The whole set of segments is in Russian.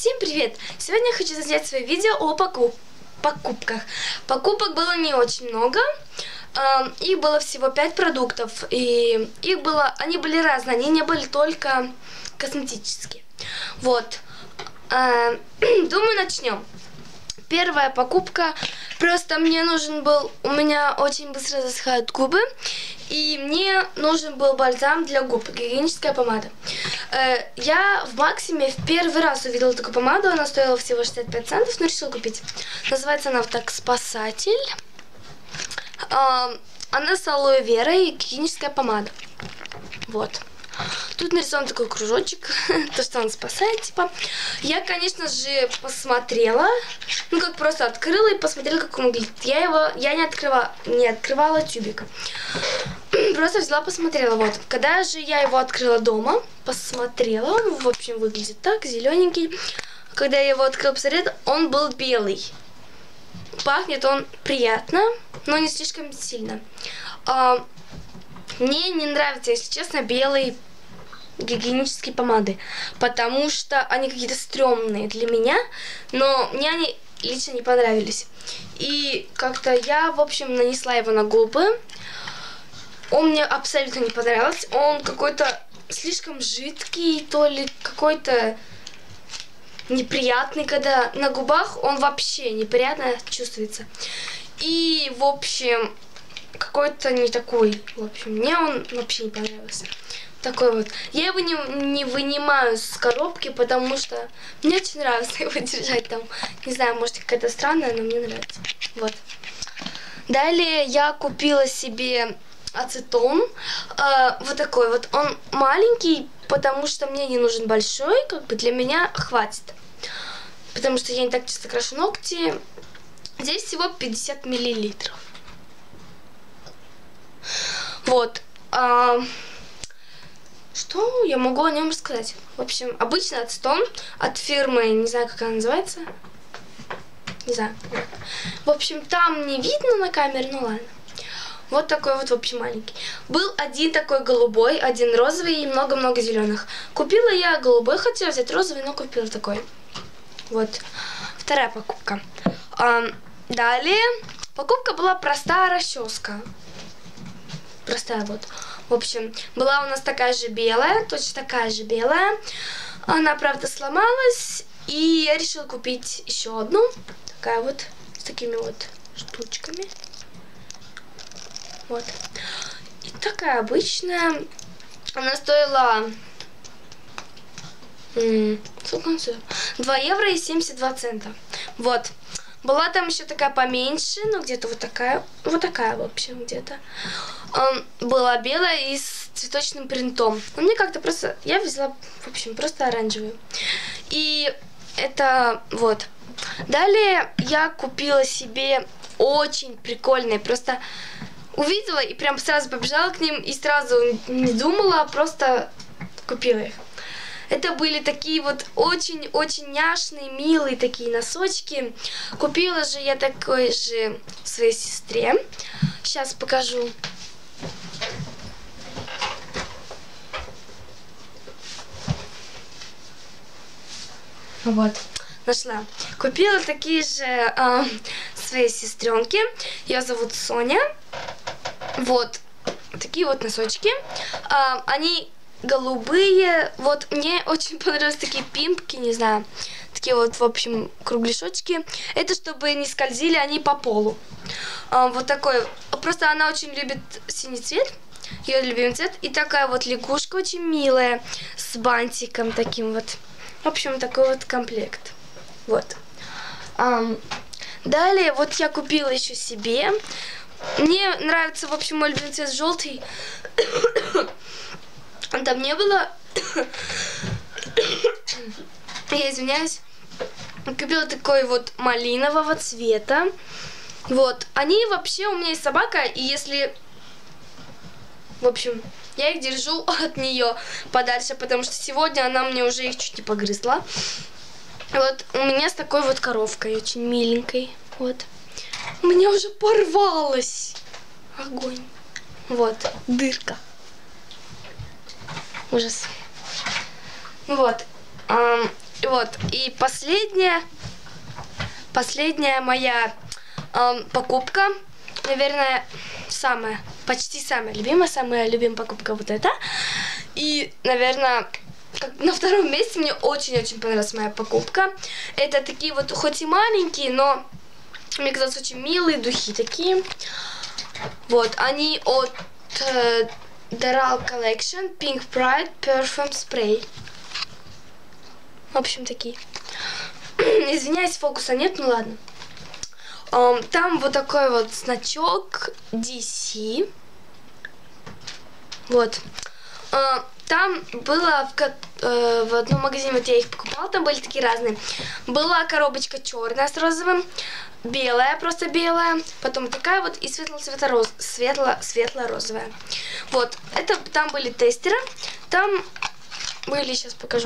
Всем привет! Сегодня я хочу снять свое видео о покупках. Покупок было не очень много. Их было всего 5 продуктов. И они были разные, они не были только косметические. Вот. Думаю, начнем. Первая покупка. Просто мне нужен был... У меня очень быстро засыхают губы. И мне нужен был бальзам для губ. Гигиеническая помада. Я в Максиме в первый раз увидела такую помаду. Она стоила всего 65 центов, но решила купить. Называется она вот так «Спасатель». Она с алоэ верой и гигиеническая помада. Вот. Тут нарисован такой кружочек, то, что он спасает, типа. Я, конечно же, посмотрела, ну, как просто открыла и посмотрела, как он выглядит. Я не открывала тюбик. Просто взяла, посмотрела, вот. Когда же я его открыла дома, посмотрела, он, в общем, выглядит так, зелененький. Когда я его открыла, посмотрела, он был белый. Пахнет он приятно, но не слишком сильно. Мне не нравятся, если честно, белые гигиенические помады, потому что они какие-то стрёмные для меня, но мне они лично не понравились. И как-то я, в общем, нанесла его на губы. Он мне абсолютно не понравился. Он какой-то слишком жидкий, то ли какой-то неприятный, когда на губах он вообще неприятно чувствуется. И, в общем, какой-то не такой. В общем, мне он вообще не понравился. Такой вот. Я его не вынимаю с коробки, потому что мне очень нравится его держать там. Не знаю, может, какая-то странная, но мне нравится. Вот. Далее я купила себе ацетон. Вот такой вот. Он маленький, потому что мне не нужен большой. Как бы для меня хватит. Потому что я не так часто крашу ногти. Здесь всего 50 миллилитров. Вот. Что я могу о нем рассказать? В общем, обычный ацетон от фирмы, не знаю, как она называется. Не знаю. В общем, там не видно на камере, ну ладно. Вот такой вот, в общем, маленький. Был один такой голубой, один розовый и много-много зеленых. Купила я голубой, хотела взять розовый, но купила такой. Вот. Вторая покупка. Далее. Покупка была простая расческа. Простая вот. В общем, была у нас такая же белая, точно такая же белая. Она, правда, сломалась. И я решила купить еще одну. Такая вот, с такими вот штучками. Вот. И такая обычная. Она стоила... сколько она стоила? 2 евро и 72 цента. Вот. Была там еще такая поменьше, ну где-то вот такая, в общем, где-то. Была белая и с цветочным принтом. Но мне как-то просто, я взяла, в общем, просто оранжевую. И это вот. Далее я купила себе очень прикольные, просто увидела и прям сразу побежала к ним и сразу не думала, а просто купила их. Это были такие вот очень-очень няшные, милые такие носочки. Купила же я такой же своей сестре. Сейчас покажу. Вот, нашла. Купила такие же своей сестренке. Ее зовут Соня. Вот, такие вот носочки. Они... голубые, вот, мне очень понравились такие пимпки, не знаю, такие вот, в общем, кругляшочки. Это чтобы не скользили они по полу. Вот такой, просто она очень любит синий цвет, ее любимый цвет. И такая вот лягушка очень милая, с бантиком таким вот. В общем, такой вот комплект. Вот. Далее, вот я купила еще себе. Мне нравится, в общем, мой любимый цвет желтый. Там не было. Я извиняюсь. Купила такой вот малинового цвета. Вот. Они вообще, у меня есть собака, и если... В общем, я их держу от нее подальше, потому что сегодня она мне уже их чуть не погрызла. Вот у меня с такой вот коровкой, очень миленькой. Вот. У меня уже порвалась. Огонь. Вот, дырка. Ужас. Вот. Вот, и последняя моя покупка, наверное, почти самая любимая покупка вот эта. И, наверное, на втором месте мне очень-очень понравилась моя покупка. Это такие вот, хоть и маленькие, но мне казалось, очень милые духи такие. Вот, они от Doral Collection Pink Pride Perfume Spray. В общем, такие. Извиняюсь, фокуса нет, ну ладно. Там вот такой вот значок DC. Вот. Там было в одном магазине, вот я их покупала, там были такие разные. Была коробочка черная с розовым, белая, просто белая, потом такая вот и светло-розовая. Вот, это там были тестеры, там были, сейчас покажу.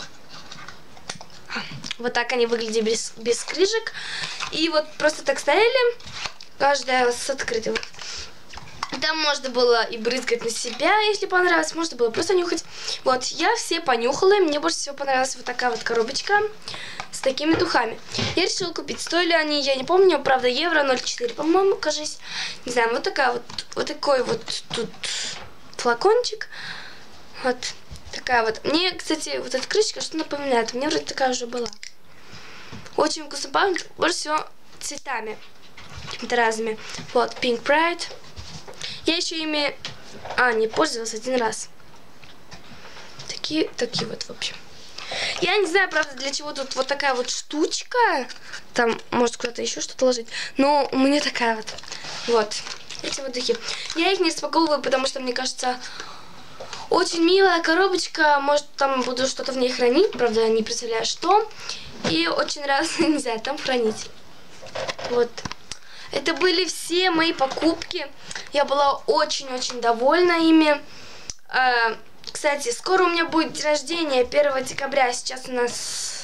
Вот так они выглядели без крышек. И вот просто так стояли, каждая с открытым. Там можно было и брызгать на себя, если понравилось, можно было просто нюхать. Вот, я все понюхала, и мне больше всего понравилась вот такая вот коробочка с такими духами. Я решила купить. Стоили они, я не помню, правда, евро 0,4, по-моему, кажись. Не знаю, вот такой вот тут флакончик. Вот такая вот. Мне, кстати, вот эта крышечка что напоминает. У меня вроде такая уже была. Очень вкусно пахнет, больше всего цветами какими-то разными. Вот, Pink Pride. Я еще ими не пользовалась один раз. Такие вот, в общем. Я не знаю, правда, для чего тут вот такая вот штучка. Там, может, куда-то еще что-то ложить. Но у меня такая вот. Вот. Эти вот духи. Я их не распаковываю, потому что, мне кажется, очень милая коробочка. Может, там буду что-то в ней хранить. Правда, не представляю, что. И очень раз, не знаю, там хранить. Вот. Это были все мои покупки. Я была очень-очень довольна ими. Кстати, скоро у меня будет день рождения, 1 декабря. Сейчас у нас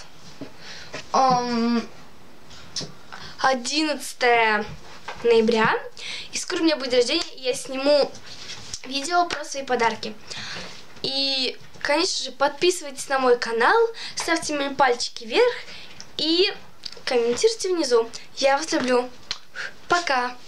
11 ноября. И скоро у меня будет день рождения, и я сниму видео про свои подарки. И, конечно же, подписывайтесь на мой канал, ставьте мне пальчики вверх и комментируйте внизу. Я вас люблю. Пока!